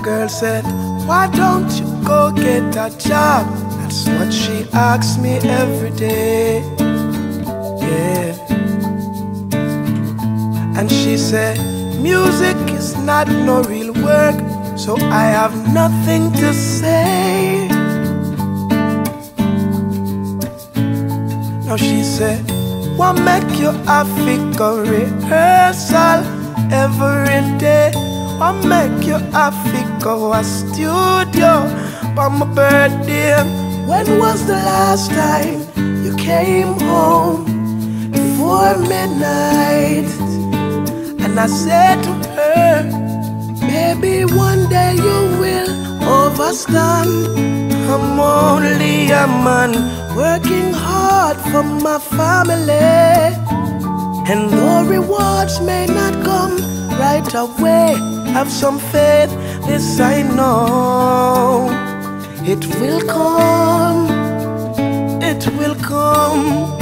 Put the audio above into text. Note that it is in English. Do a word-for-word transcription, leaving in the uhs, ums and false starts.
girl said, why don't you go get a job? That's what she asks me every day. Yeah. And she said, music is not no real work, so I have nothing to say. Now she said, what make you a figure rehearsal every day? What make you a figure a studio for my birthday? When was the last time you came home before midnight? And I said to her, maybe one day you will overstand. I'm only a man working hard for my family, and though rewards may not come right away, have some faith, this I know. It will come, it will come.